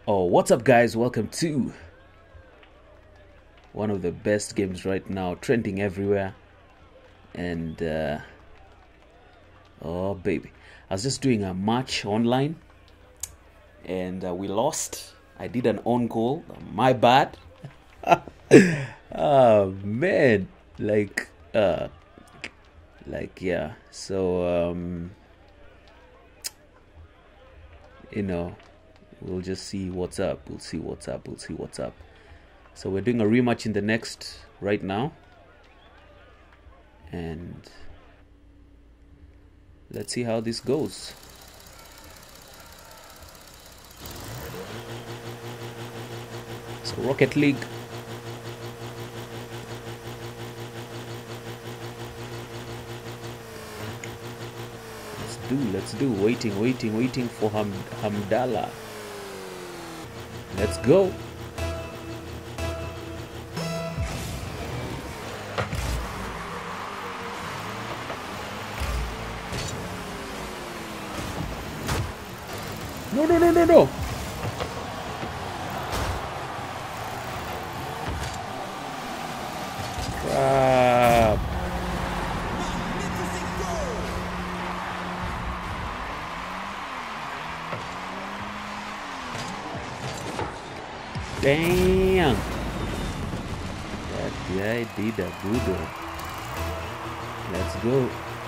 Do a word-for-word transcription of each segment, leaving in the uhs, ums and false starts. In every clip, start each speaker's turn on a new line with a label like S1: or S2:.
S1: Oh, what's up, guys? Welcome to one of the best games right now, trending everywhere. And uh, oh baby, I was just doing a match online and uh, we lost. I did an own goal, my bad. Oh man, like uh like yeah, so um you know, we'll just see what's up. We'll see what's up. We'll see what's up. So we're doing a rematch in the next right now. And let's see how this goes. So Rocket League. Let's do, let's do. Waiting, waiting, waiting for Ham Hamdallah. Let's go. No, no, no, no, no. Crap. Damn. That guy did a goodu. Let's go.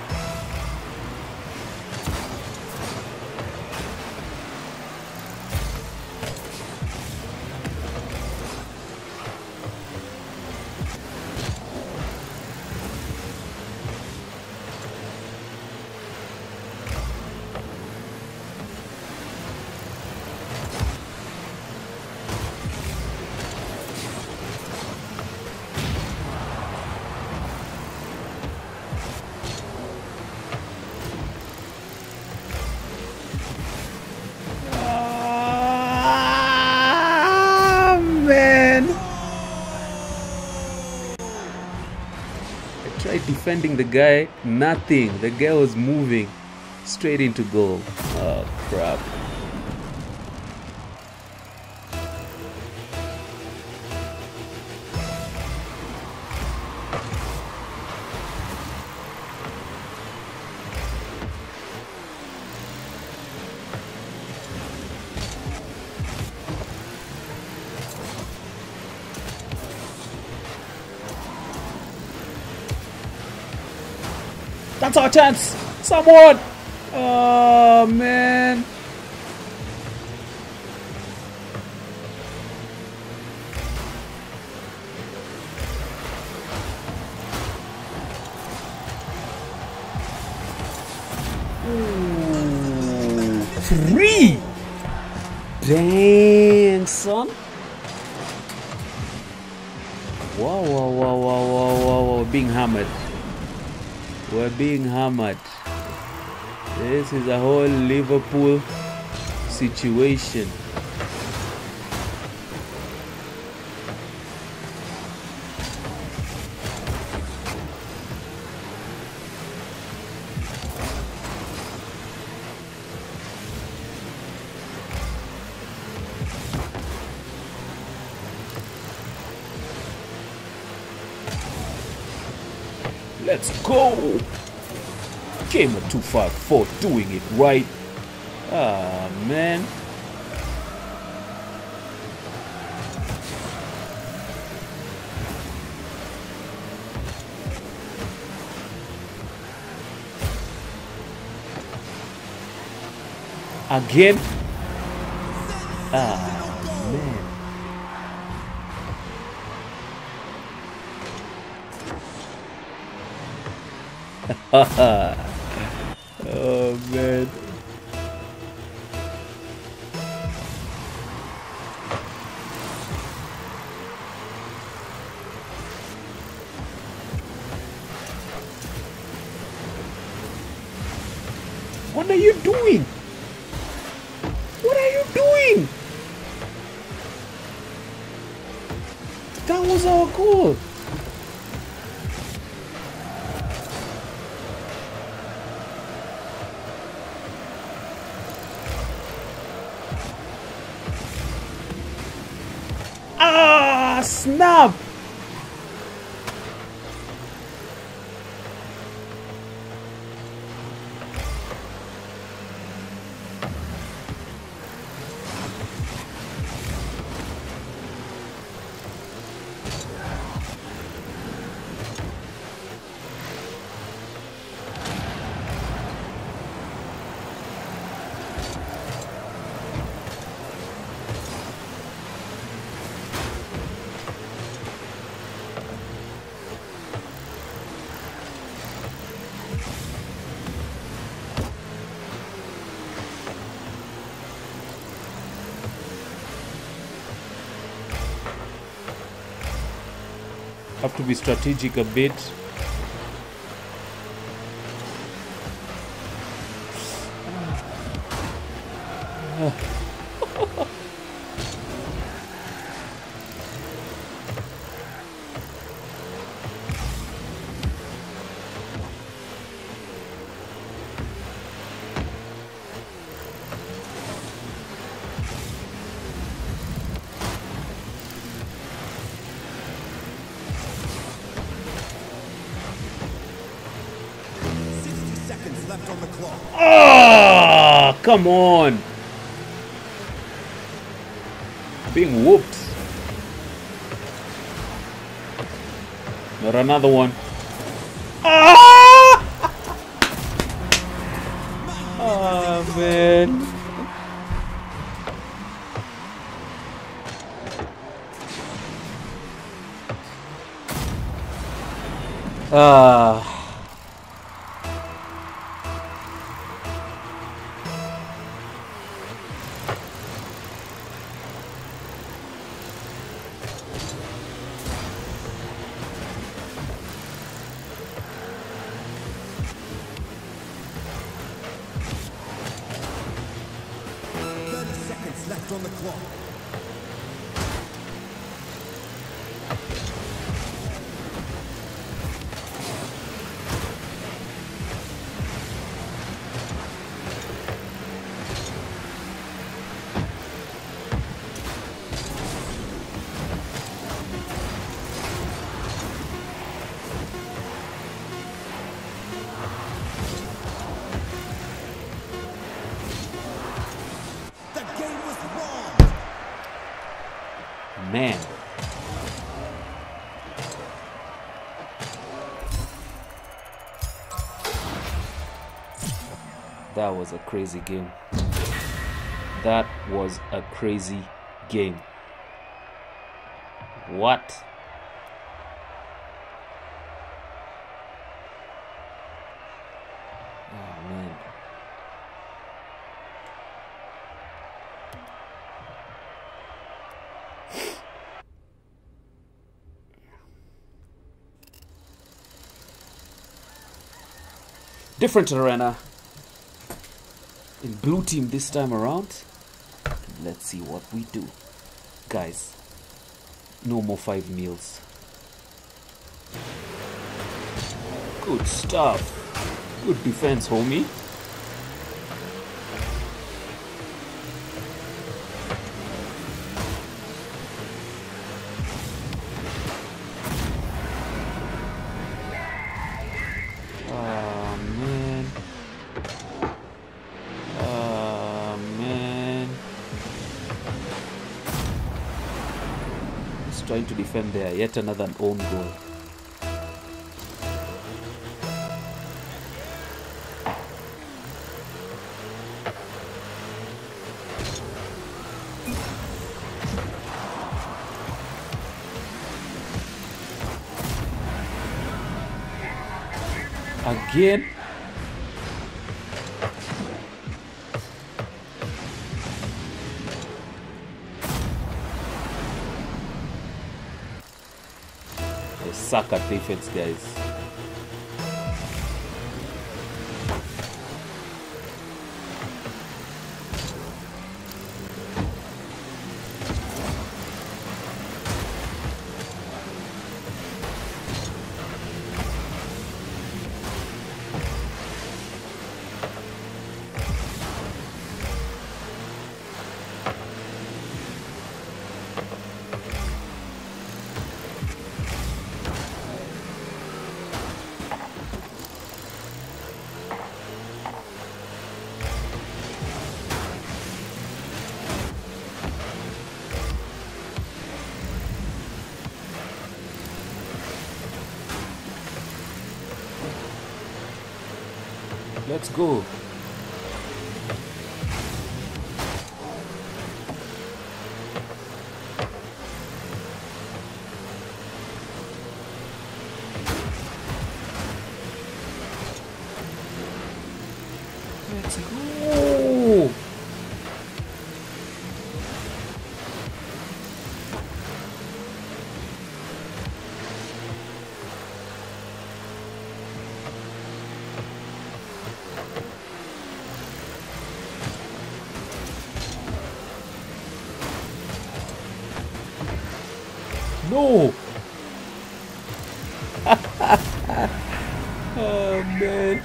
S1: Defending the guy, nothing. The guy was moving straight into goal. Oh crap. That's our chance! Someone! Oh man! Ooh. Three! Dang, son! Wow, wow, wow, wow, wow, wow, wow, being hammered. We're being hammered. This is a whole Liverpool situation. Let's go! Gamer two five four doing it right. Ah, man. Again? Ah, man. Oh man. What are you doing? What are you doing? That was our goal. Ah, snap! Have to be strategic a bit.
S2: Left on the clock.
S1: Ah, come on. Being whooped. Not another one. Ah! Oh, man. Ah.
S2: Left on the clock.
S1: Man. That was a crazy game. That was a crazy game. What? Oh, man. Different arena in blue team this time around. Let's see what we do, guys. No more five meals. Good stuff. Good defense, homie. Trying to defend there, yet another own goal. Again. Suck at defense, guys. Let's go. Let's go. No. Oh man.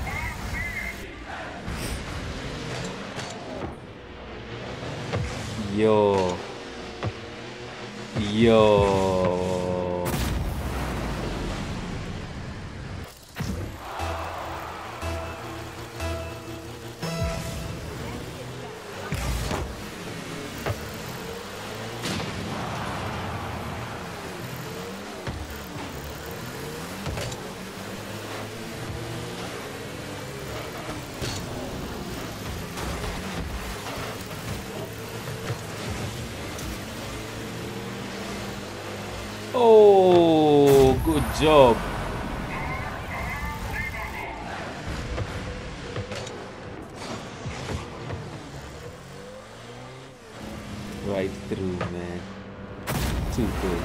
S1: Yo. Yo. Oh, good job. Right through, man. Too good.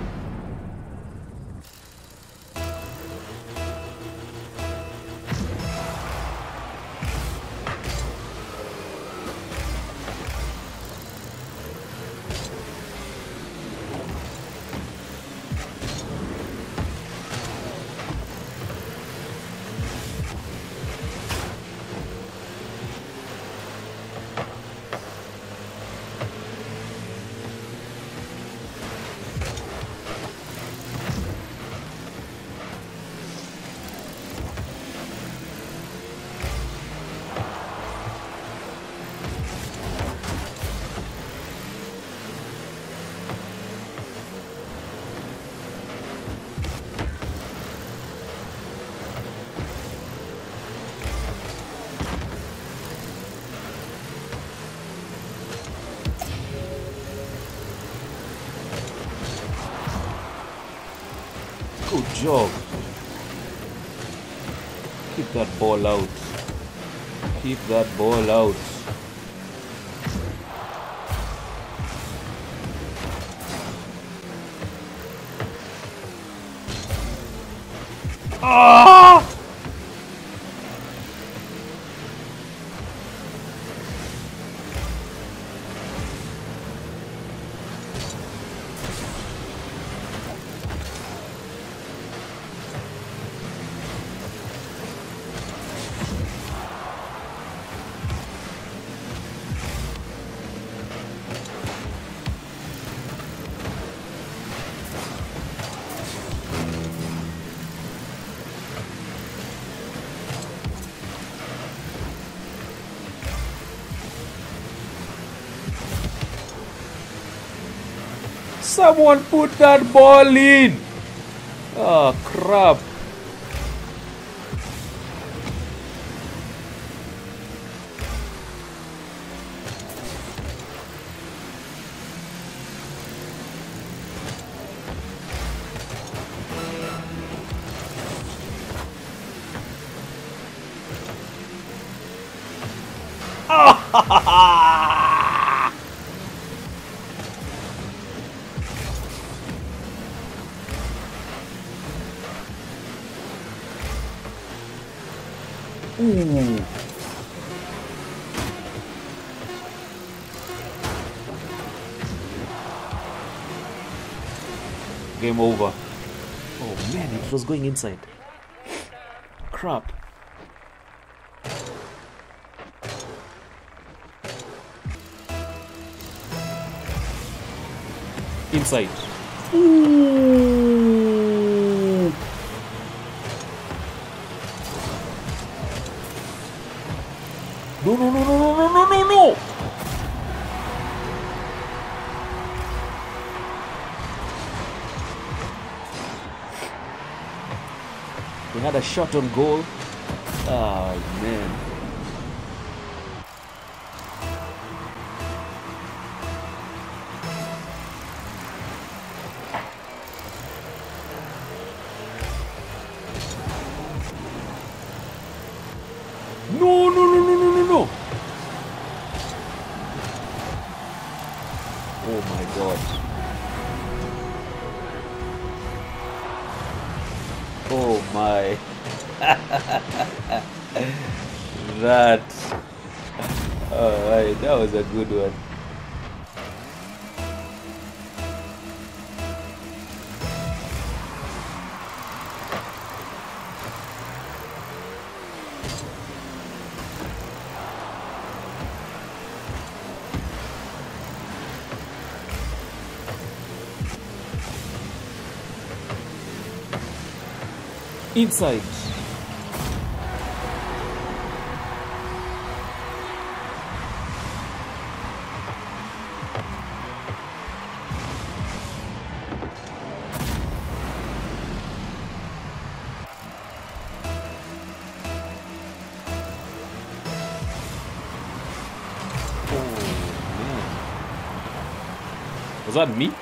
S1: Good job. Keep that ball out. Keep that ball out. Ah! Someone put that ball in. Oh, crap. Ooh. Game over. Oh man, it was going inside. Crap. Inside. Ooh. No, no, no, no, no, no, no, no, no! We had a shot on goal. Oh, man. Oh my god. Oh my. That. Alright, that was a good one. Inside. Was that me?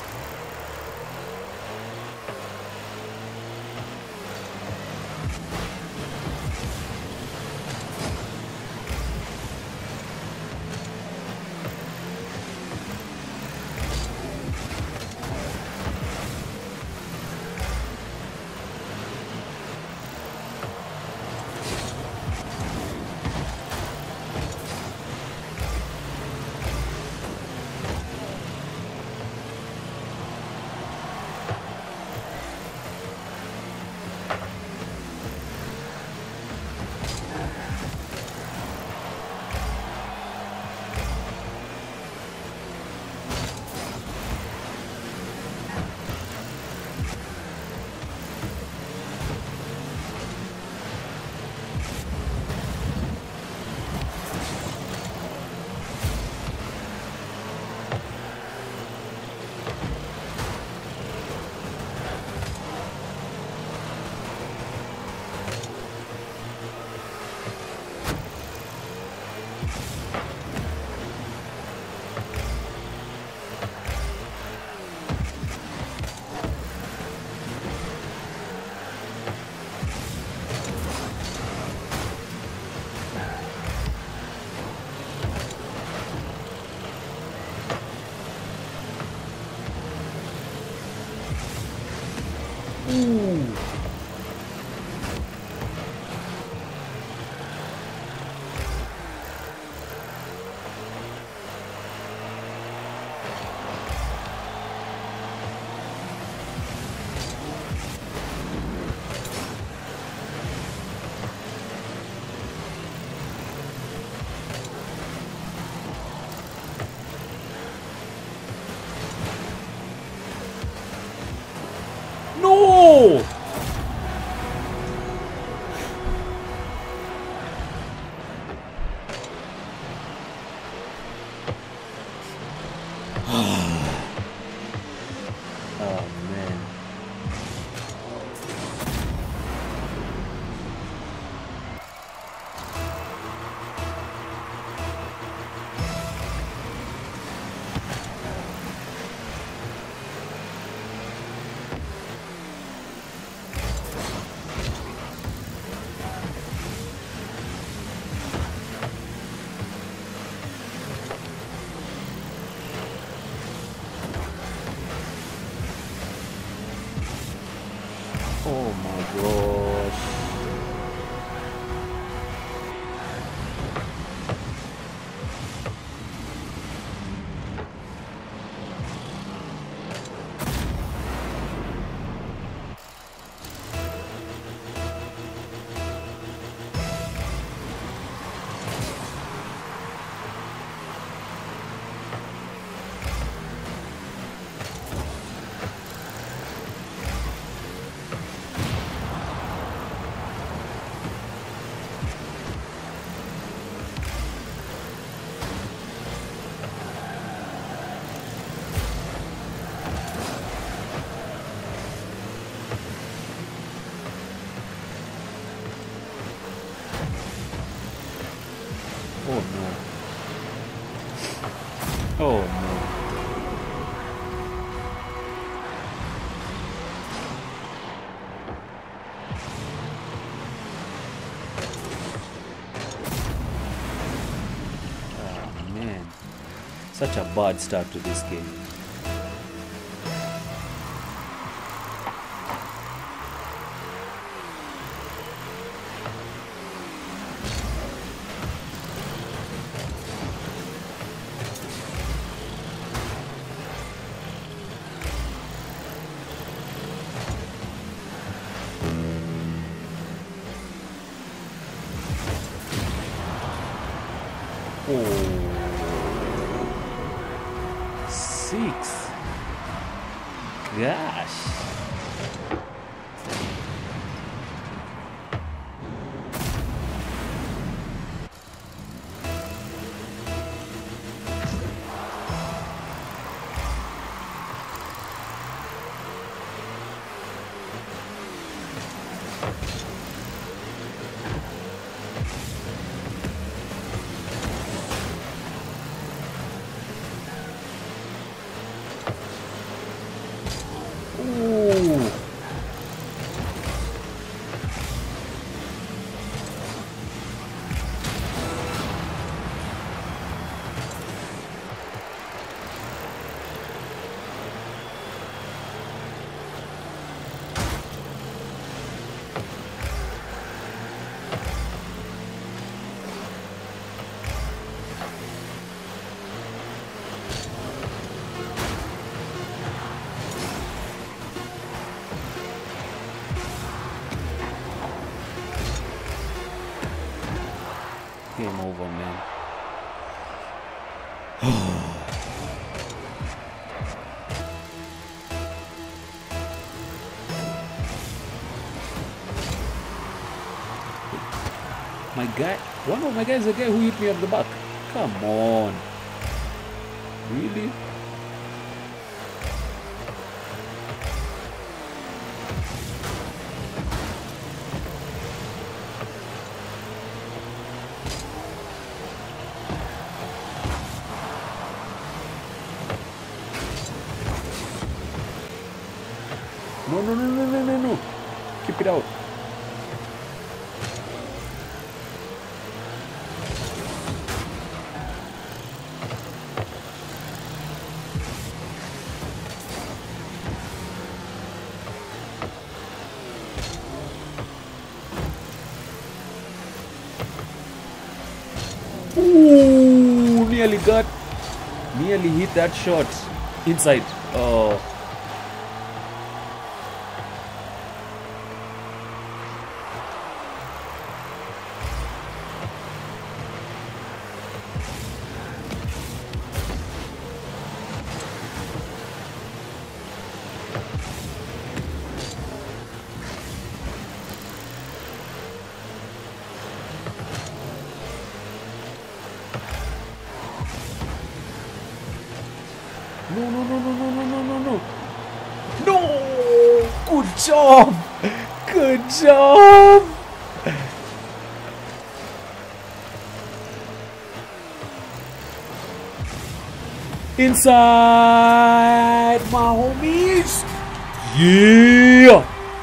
S1: No! Oh man. Oh my gosh. Such a bad start to this game. Six. Gosh. Ooh. Game over, man. My guy, one of my guys, the guy who hit me up the back. Come on. Really? No, no, no, no, no, no, no. Keep it out. Ooh, nearly got, nearly hit that shot inside. Oh. No, no, no, no, no, no, no, no, no. No! Good job! Good job! Inside, my homies! Yeah!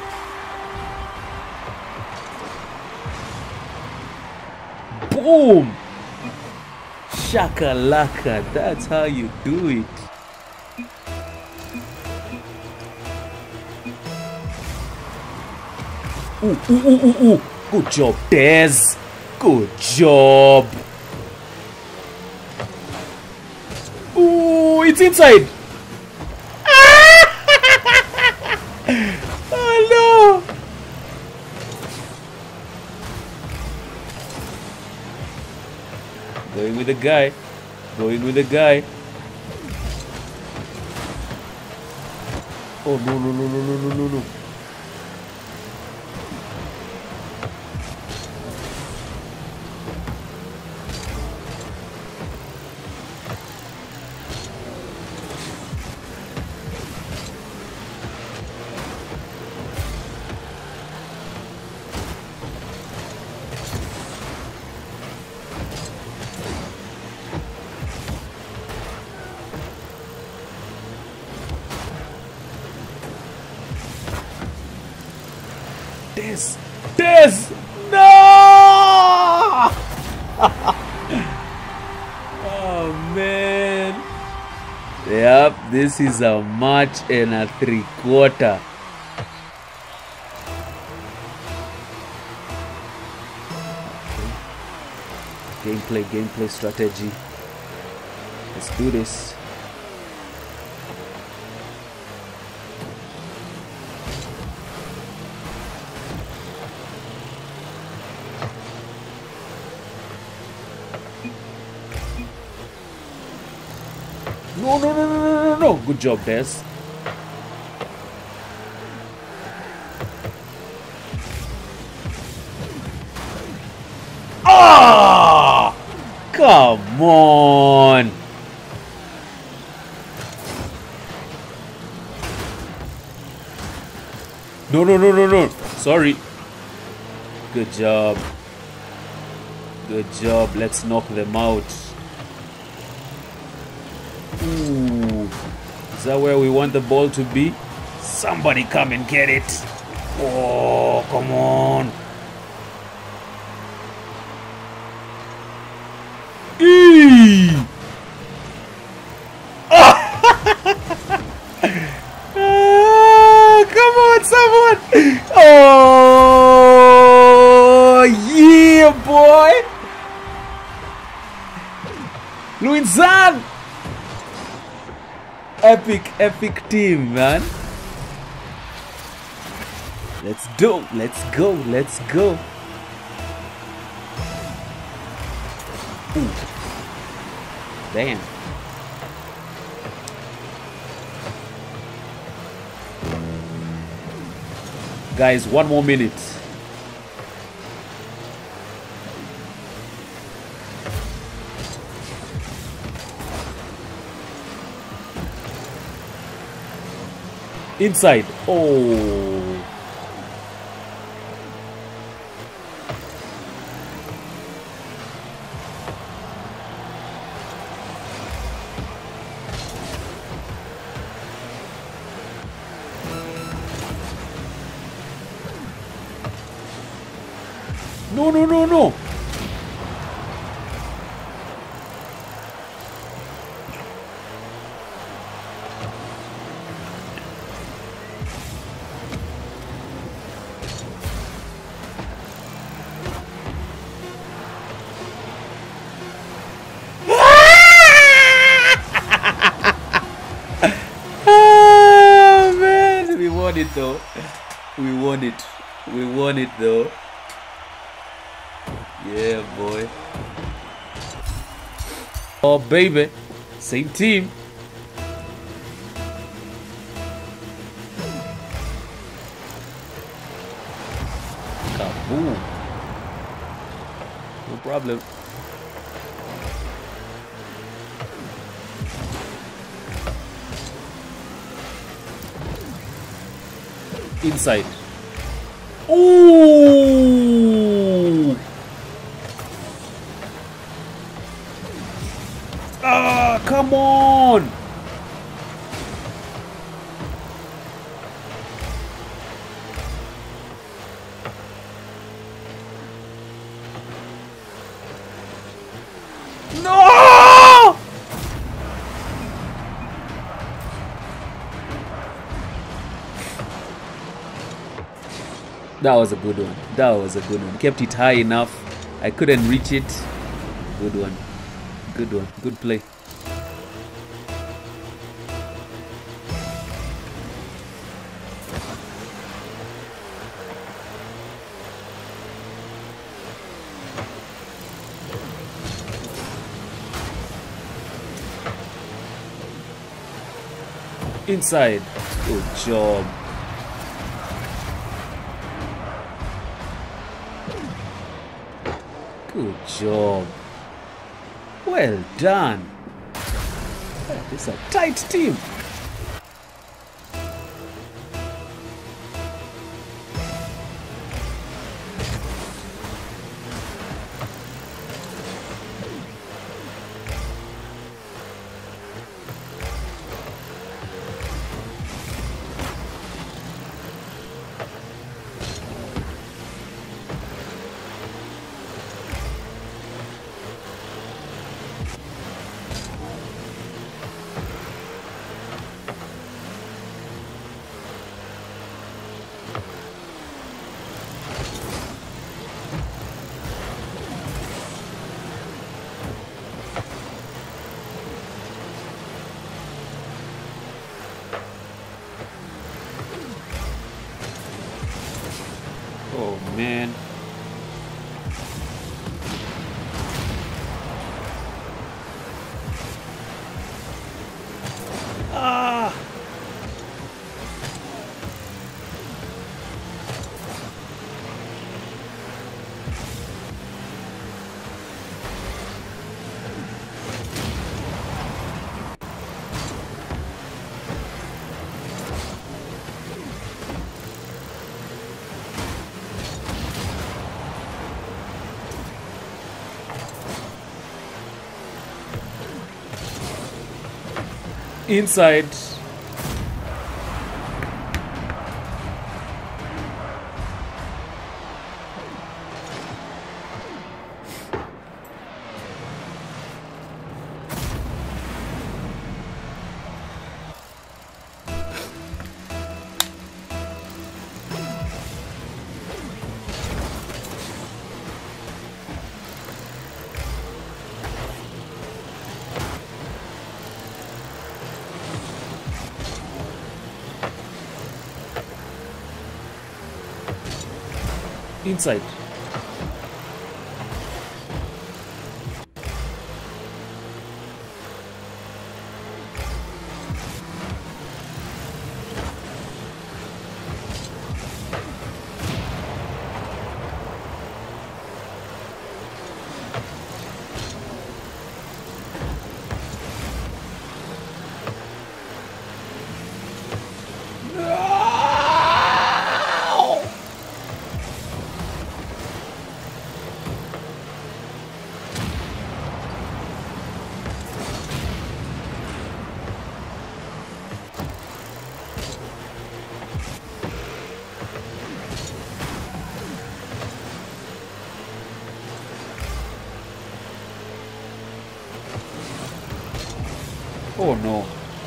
S1: Boom! Shakalaka, that's how you do it. Ooh, ooh, ooh, ooh, ooh. Good job, Tez. Good job. Ooh, it's inside. Oh no. Going with the guy. Going with the guy. Oh no, no, no, no, no, no, no, no. This, this, no! Oh man. Yep, this is a match and a three quarter. Okay. Gameplay, gameplay strategy. Let's do this. No, no, no, no, no, no, no. Good job, Des. Ah! Come on. No, no, no, no, no. Sorry. Good job. Good job. Let's knock them out. Ooh. Is that where we want the ball to be? Somebody come and get it. Oh, come on. Eee! Oh. Oh, come on, someone. Oh, yeah, boy. Luinzan. Epic, epic team, man. Let's do. Let's go. Let's go. Ooh. Damn. Guys, one more minute. Inside. Oh. No, no, no, no. Oh, man. We won it, though. We won it. We won it, though. Yeah, boy. Oh, baby. Same team. Kaboom. No problem. Inside. Ooh. Ah, come on! No! That was a good one. That was a good one. Kept it high enough. I couldn't reach it. Good one. Good one. Good play. Inside. Good job. Good job. Well done. That is a tight team. man. Ah! Inside. Inside. Oh no.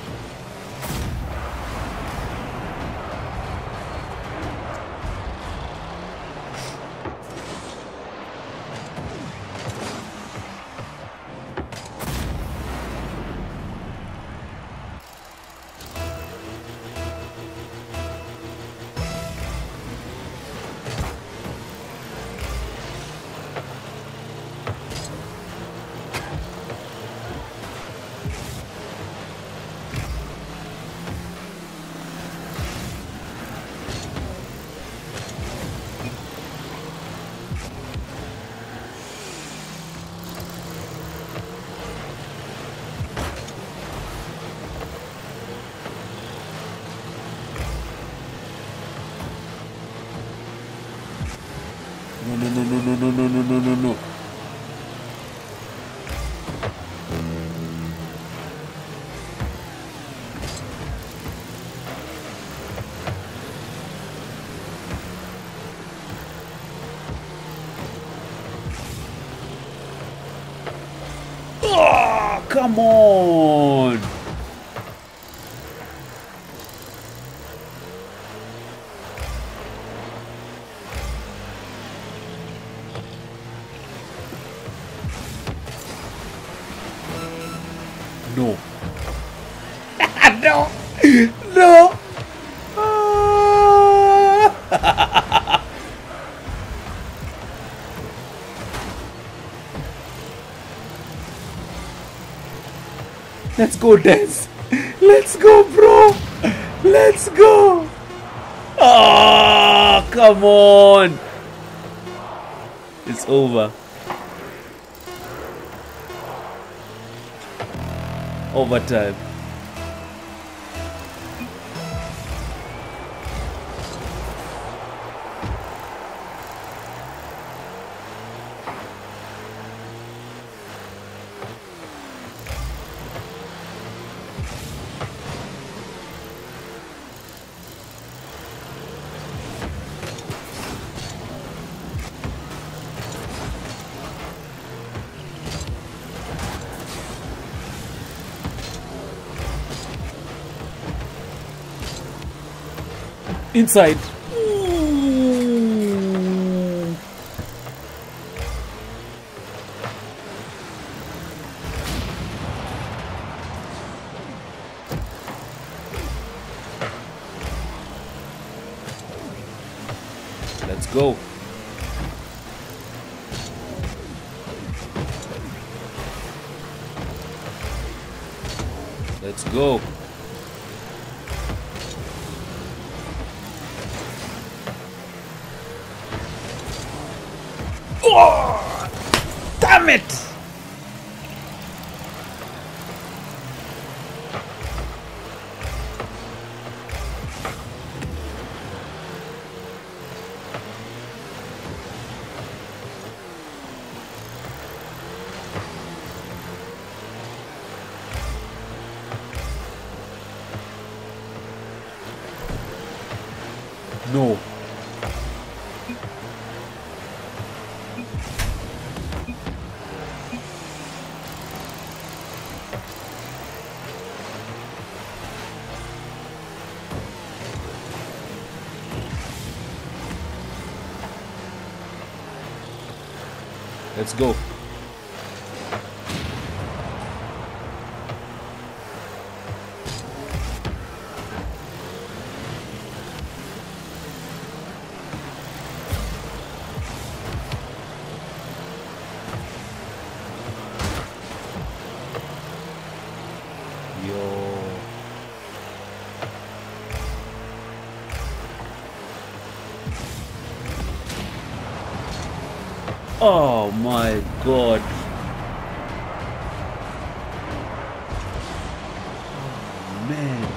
S1: No, no, no, no, no, no, no, no, no, no. Oh, come on. No. No. No. Ah. Let's go, Des. Let's go, bro. Let's go. Oh, come on. It's over. Overtime. Inside. Ooh. Let's go. go. Oh, damn it! No. Let's go. Oh my god. Oh man.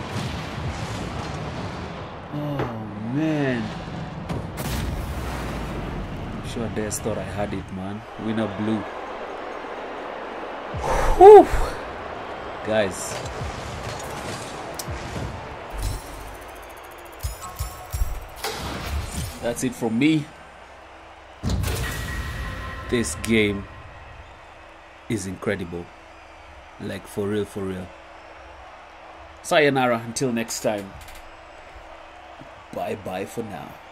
S1: Oh man. I'm sure Des thought I had it, man. Winner blue. Whew. Guys. That's it from me. This game is incredible. Like, for real, for real. Sayonara, until next time. Bye bye for now.